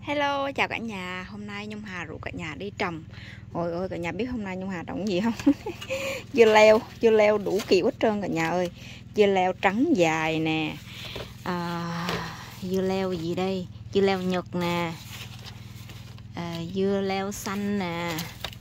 Hello, chào cả nhà. Hôm nay Nhung Hà rủ cả nhà đi trồng. Ôi ơi, cả nhà biết hôm nay Nhung Hà trồng gì không? Dưa leo đủ kiểu hết trơn cả nhà ơi. Dưa leo trắng dài nè. Dưa leo gì đây? Dưa leo Nhật nè. Dưa leo xanh nè.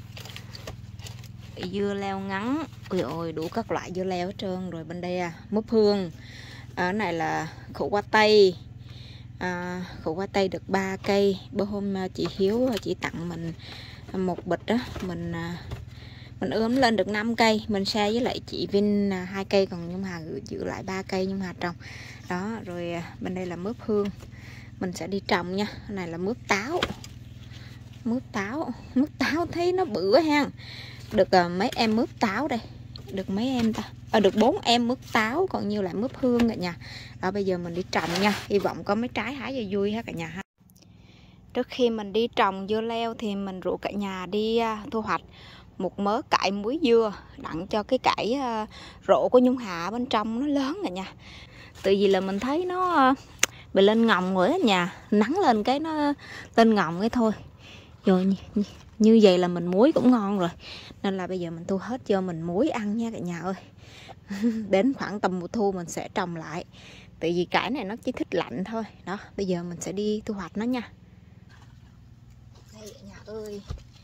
Dưa leo ngắn. Ôi ôi, đủ các loại dưa leo hết trơn. Rồi bên đây mướp hương. Ở này là khổ qua tây. Khổ qua tây được 3 cây. Bữa hôm chị Hiếu chị tặng mình một bịch đó, mình ươm lên được 5 cây, mình share với lại chị Vin 2 cây, còn Nhung Hà giữ lại 3 cây Nhung Hà trồng đó. Rồi bên đây là mướp hương, mình sẽ đi trồng nha. Cái này là mướp táo. Mướp táo thấy nó bự quá ha. Được mấy em mướp táo đây, được mấy em ta, được 4 em mướp táo, còn nhiều lại mướp hương cả nhà. Đó, bây giờ mình đi trồng nha, hy vọng có mấy trái hái cho vui ha cả nhà ha. Trước khi mình đi trồng dưa leo thì mình rủ cả nhà đi thu hoạch một mớ cải muối dưa, đặng cho cái cải rổ của Nhung Hà bên trong nó lớn cả nhà. Tự vì là mình thấy nó bị lên ngồng rồi á nhà, nắng lên cái nó lên ngồng cái thôi. Rồi như vậy là mình muối cũng ngon rồi, nên là bây giờ mình thu hết cho mình muối ăn nha cả nhà ơi. Đến khoảng tầm mùa thu mình sẽ trồng lại, tại vì cải này nó chỉ thích lạnh thôi. Đó, bây giờ mình sẽ đi thu hoạch nó nha. Đây cả nhà ơi,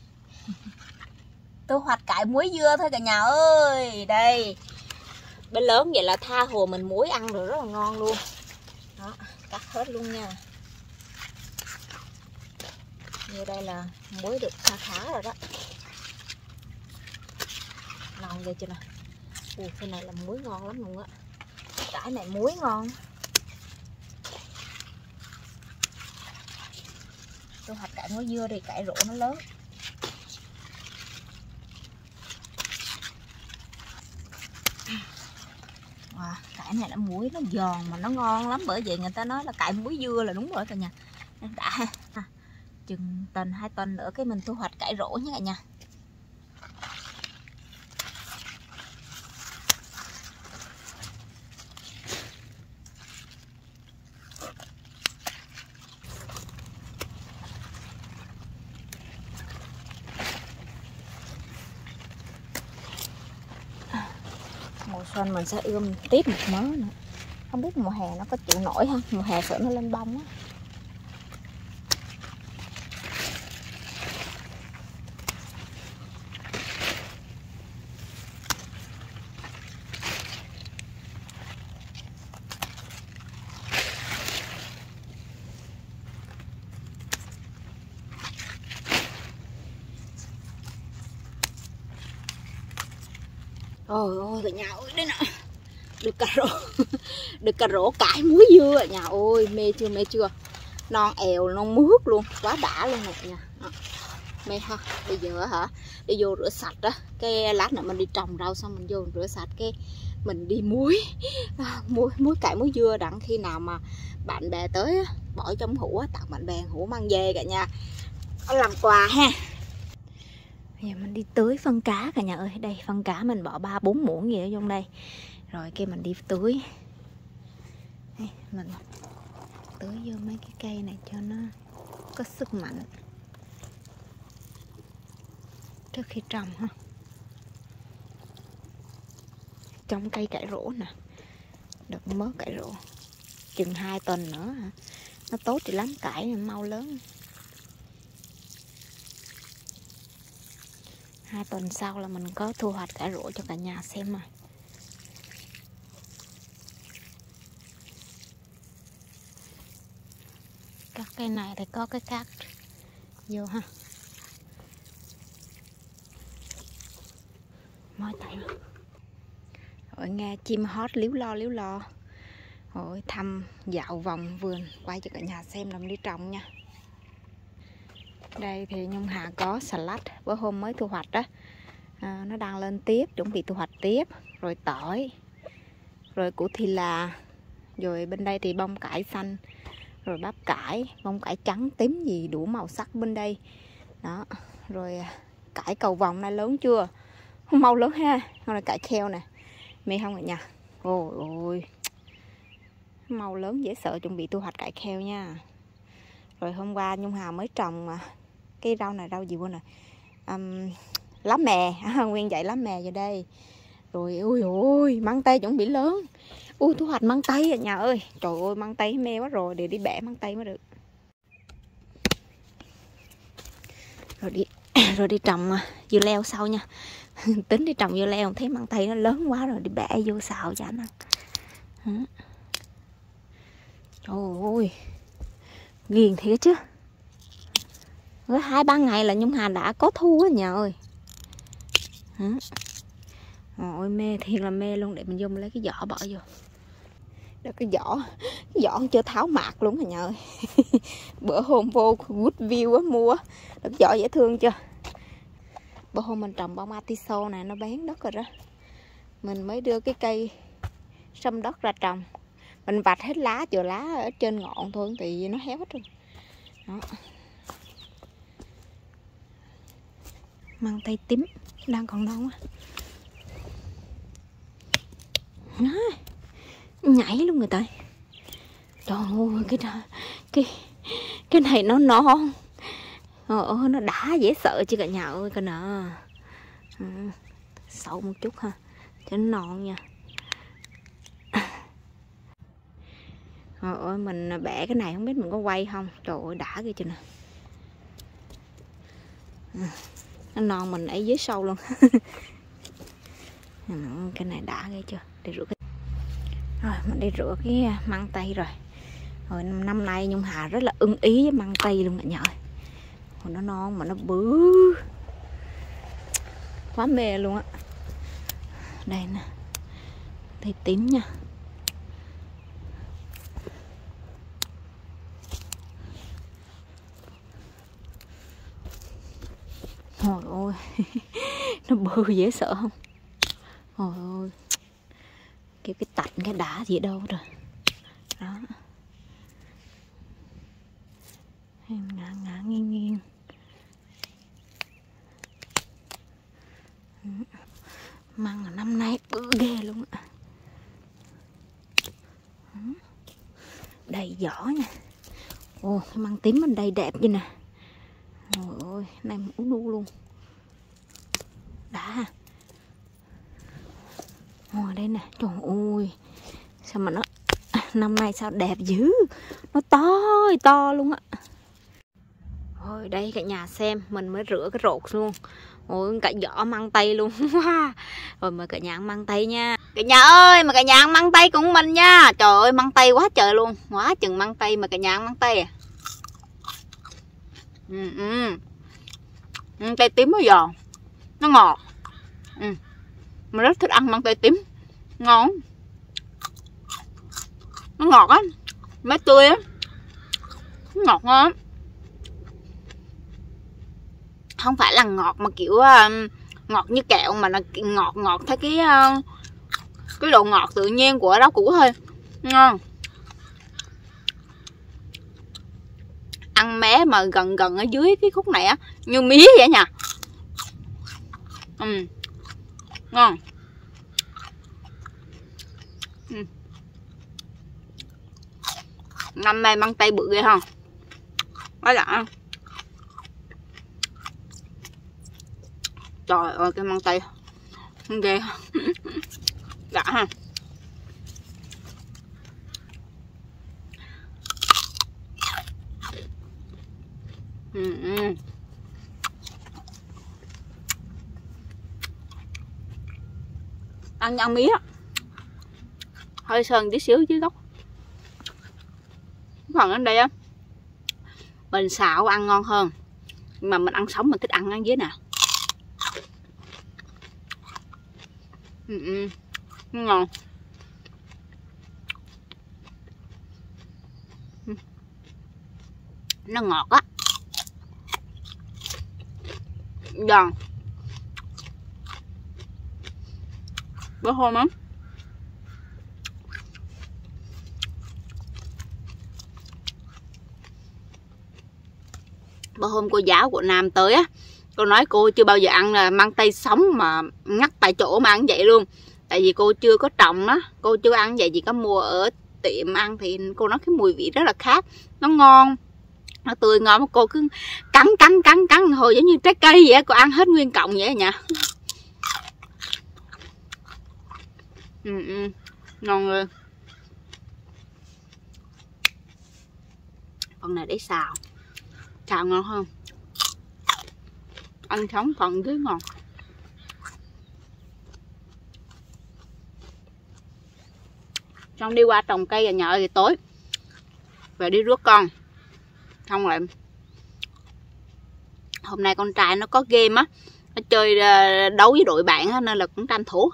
thu hoạch cải muối dưa thôi cả nhà ơi. Đây, bên lớn vậy là tha hồ mình muối ăn rồi, rất là ngon luôn. Đó, cắt hết luôn nha. Như đây là muối được khá khá rồi đó. Ngon ghê chưa nè. Cái này là muối ngon lắm luôn á. Cải này muối ngon. Thu hoạch cải muối dưa thì cải rổ nó lớn. Wow, cải này là muối nó giòn mà nó ngon lắm, bởi vậy người ta nói là cải muối dưa là đúng rồi cả nhà. Đã ha. Chừng tuần 2 tuần nữa cái mình thu hoạch cải rổ nha cả nhà. Mùa xuân mình sẽ ươm tiếp một mớ nữa. Không biết mùa hè nó có chịu nổi ha. Mùa hè sợ nó lên bông á. Ôi ôi cả nhà ơi, đây nè. Được cà rổ. Được cà rổ cải muối dưa cả nhà ơi, mê chưa. Non èo, non mướt luôn, quá đã luôn nè cả nhà. Đó. Mê ha. Bây giờ hả, đi vô rửa sạch á, cái lát nữa mình đi trồng rau xong mình vô rửa sạch, cái mình đi muối. Muối cải muối dưa, đặng khi nào mà bạn bè tới á, bỏ trong hũ á, tặng bạn bè hũ mang về cả nhà làm quà ha. Bây giờ mình đi tưới phân cá cả nhà ơi. Đây, phân cá mình bỏ 3-4 muỗng gì ở trong đây. Rồi cái mình đi tưới. Đây, mình tưới vô mấy cái cây này cho nó có sức mạnh trước khi trồng ha. Trong cây cải rổ nè, được mớ cải rổ. Chừng 2 tuần nữa hả? Nó tốt thì lắm, cải này mau lớn. 2 tuần sau là mình có thu hoạch cải rổ cho cả nhà xem mà. Các cây này thì có cái cát vô ha. Mới tay mà. Rồi nghe chim hót líu lo. Rồi thăm dạo vòng vườn, quay cho cả nhà xem làm đi trồng nha. Đây thì Nhung Hà có xà lách, bữa hôm mới thu hoạch đó. Nó đang lên tiếp, chuẩn bị thu hoạch tiếp. Rồi tỏi, rồi củ thì là, rồi bên đây thì bông cải xanh, rồi bắp cải, bông cải trắng tím gì đủ màu sắc bên đây. Đó, rồi cải cầu vồng này lớn chưa? Không mau lớn ha. Còn là cải kheo nè, mê không cả nhà. Ôi ôi, màu lớn dễ sợ, chuẩn bị thu hoạch cải kheo nha. Rồi hôm qua Nhung Hà mới trồng cái rau này rau gì quên rồi, lá mè, nguyên dãy lá mè vô đây. Rồi ui ôi măng tây chuẩn bị lớn. Ui thu hoạch măng tây à nhà ơi. Trời ơi măng tây mê quá rồi, để đi bẻ măng tây mới được. Rồi đi trồng dưa leo sau nha. Tính đi trồng dưa leo, thấy măng tây nó lớn quá rồi, đi bẻ vô xào cho anh ăn. Trời ơi ghiền thiệt chứ. Với 2-3 ngày là Nhung Hà đã có thu á nhà ơi. Ôi mê thiệt là mê luôn. Để mình vô lấy cái vỏ bỏ vô. Đó cái vỏ chưa tháo mạc luôn rồi nhà ơi. Bữa hôm vô good view á mua. Đó, cái vỏ dễ thương chưa. Bữa hôm mình trồng bông atiso này nó bén đất rồi đó. Mình mới đưa cái cây sâm đất ra trồng. Mình vạch hết lá, chừa lá ở trên ngọn thôi thì nó héo hết rồi. Đó. Măng tây tím đang còn non á. Nhảy luôn người ta. Trời ơi cái này nó non. Nó đã dễ sợ chứ cả nhà ơi coi nè. Sâu một chút ha cho nó non nha. Trời ơi mình bẻ cái này không biết mình có quay không. Trời ơi đã ghê chưa nè. Nó non mình ấy dưới sâu luôn. Cái này đã ghê chưa. Để rửa cái... Rồi mình đi rửa cái măng tây rồi. Rồi năm nay Nhung Hà rất là ưng ý với măng tây luôn cả nhà ơi. Nó non mà nó bự quá mê luôn á. Đây nè tây tím nha. Trời ơi nó bự dễ sợ không. Trời ơi cái tạch cái đá gì đâu rồi đó. Ngã nghiêng măng là năm nay bự ghê luôn á. Đầy vỏ nha. Ồ cái măng tím bên đây đẹp như nè. Trời ơi này ú đu luôn đã. Ngồi đây nè. Trời ơi sao mà nó năm nay sao đẹp dữ. Nó to luôn á. Rồi đây cả nhà xem. Mình mới rửa cái rột luôn. Ôi cả vỏ măng tây luôn. Rồi mời cả nhà ăn măng tây nha. Cả nhà ơi mà cả nhà ăn măng tây cùng mình nha. Trời ơi măng tây quá trời luôn. Quá chừng măng tây mà cả nhà ăn măng tây à. Măng tây tím bây giờ nó ngọt. Mình rất thích ăn măng tây tím. Ngon. Nó ngọt á. Mới tươi á. Ngọt ngon. Không phải là ngọt mà kiểu ngọt như kẹo, mà nó ngọt theo cái độ ngọt tự nhiên của rau củ thôi. Ngon. Ăn mé mà gần ở dưới cái khúc này á như mía vậy nha. Ngon. Năm nay măng tây bự ghê không? Quá đã. Trời ơi cái măng tây ghê. Đã ha. Ăn mía hơi sơn tí xíu dưới gốc. Còn ở đây á mình xào ăn ngon hơn, nhưng mà mình ăn sống mình thích ăn dưới nè. Ngon. Nó ngọt á, giòn. Bữa hôm á cô giáo của Nam tới á, cô nói cô chưa bao giờ ăn là măng tây sống mà ngắt tại chỗ mà ăn vậy luôn. Tại vì cô chưa có trồng á, cô chưa ăn vậy, chỉ có mua ở tiệm ăn thì cô nói cái mùi vị rất là khác, nó ngon. Nó tươi ngon mà cô cứ cắn hồi giống như trái cây vậy, cô ăn hết nguyên cọng vậy nha. Ngon rồi. Phần này để xào ngon hơn, ăn sống phần dưới ngon. Xong đi qua trồng cây ở nhà thì tối về đi rước con, xong lại hôm nay con trai nó có game á, nó chơi đấu với đội bạn á, nên là cũng tranh thủ.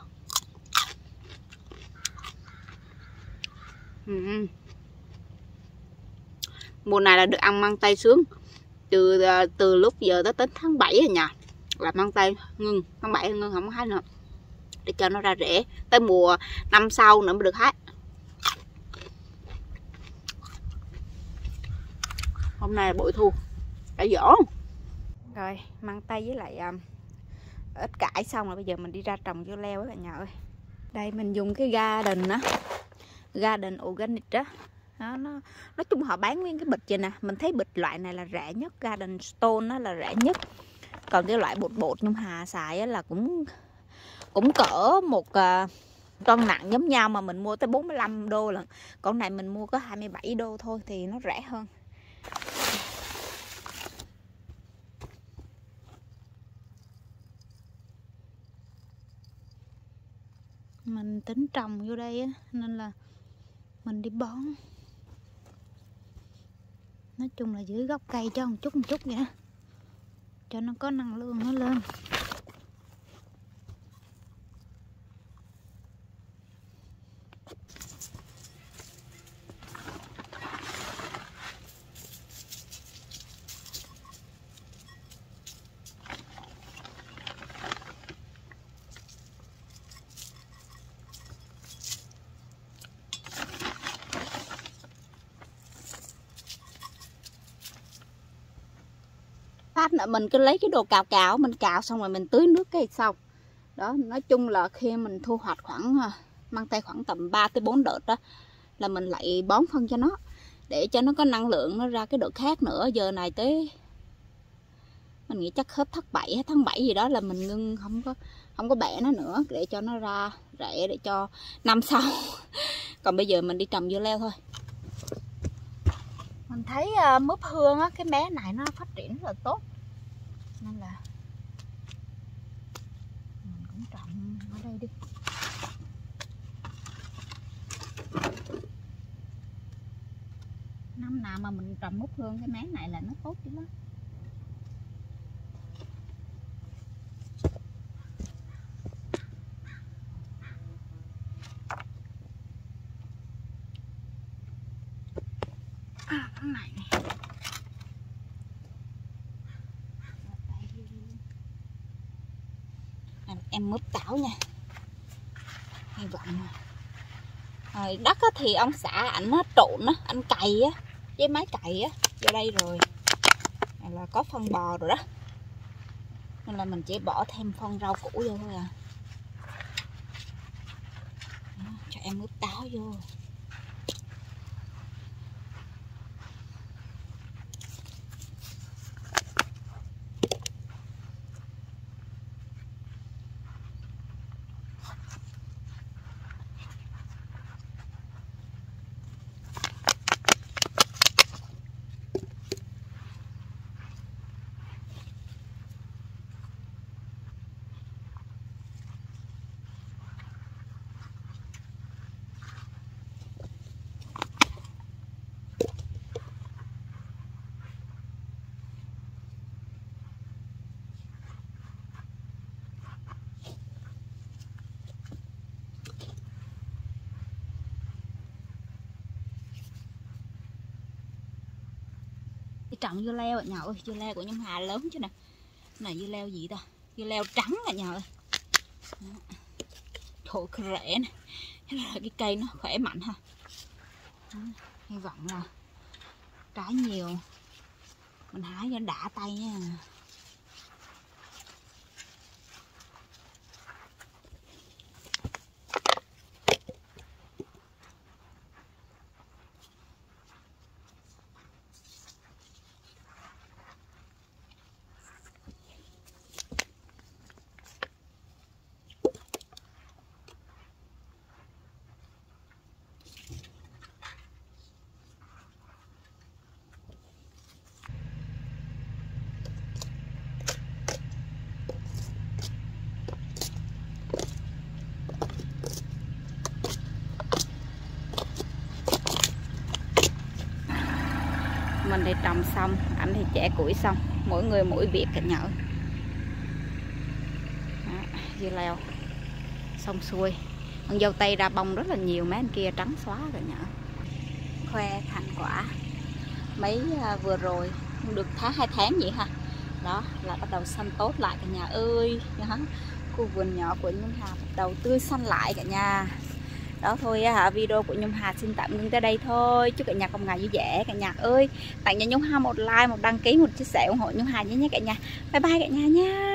Mùa này là được ăn măng tây sướng. Từ lúc giờ tới đến tháng 7 rồi nha, là măng tây ngưng, tháng 7 ngưng không có hái nữa để cho nó ra rễ, tới mùa năm sau nữa mới được hái. Hôm nay là bội thu đã dỗ rồi, măng tây với lại ít cải xong rồi, bây giờ mình đi ra trồng dưa leo các bạn nhỏ ơi. Đây mình dùng cái garden á, garden organic đó. Nó nói chung họ bán nguyên cái bịch vậy nè, mình thấy bịch loại này là rẻ nhất, garden stone nó là rẻ nhất. Còn cái loại bột Nhung Hà xài á là cũng cỡ một cân nặng giống nhau mà mình mua tới 45 đô lần. Còn này mình mua có 27 đô thôi thì nó rẻ hơn. Mình tính trồng vô đây á, nên là mình đi bón. Nói chung là dưới gốc cây cho một chút vậy đó, cho nó có năng lượng nó lên. Phát nữa mình cứ lấy cái đồ cào mình cào xong rồi mình tưới nước cái sau đó. Nói chung là khi mình thu hoạch khoảng măng tây khoảng tầm 3 tới 4 đợt đó là mình lại bón phân cho nó để cho nó có năng lượng nó ra cái đợt khác nữa. Giờ này tới mình nghĩ chắc hết tháng 7 gì đó là mình ngưng, không có bẻ nó nữa để cho nó ra rễ để cho năm sau. Còn bây giờ mình đi trồng dưa leo thôi. Mình thấy mướp hương á, cái bé này nó phát triển rất là tốt nên là mình cũng trồng ở đây đi. Năm nào mà mình trồng mướp hương cái mé này là nó tốt chứ đó. Cái này nè. Em mướp tảo nha. Hy vọng rồi đất thì ông xã ảnh nó trộn á, anh cày á với máy cày á vô đây rồi là có phân bò rồi đó, nên là mình chỉ bỏ thêm phân rau củ vô thôi à. Đó, cho em mướp táo vô. Trồng dưa leo ạ nhà ơi, dưa leo của Nhung Hà lớn chứ nè. Này dưa leo gì ta? Dưa leo trắng ạ nhà ơi. Thôi cái rễ nè. Cái cây nó khỏe mạnh ha. Đó, hy vọng là trái nhiều mình hái cho đã tay nha. trồng xong, ảnh thì chẻ củi xong, mỗi người mỗi việc cả nhà ơi. Dưa leo xong xuôi, con dâu tây ra bông rất là nhiều, mấy anh kia trắng xóa cả nhà. Khoe thành quả mấy vừa rồi được 2 tháng vậy ha, đó là bắt đầu xanh tốt lại cả nhà ơi. Đó, khu vườn nhỏ của Nhung Hà bắt đầu tươi xanh lại cả nhà. Đó thôi video của Nhung Hà xin tạm ngưng tới đây thôi. Chúc cả nhà cùng ngày vui vẻ cả nhà ơi. Tặng cho Nhung Hà một like, một đăng ký, một chia sẻ ủng hộ Nhung Hà nhé cả nhà. Bye bye cả nhà nha.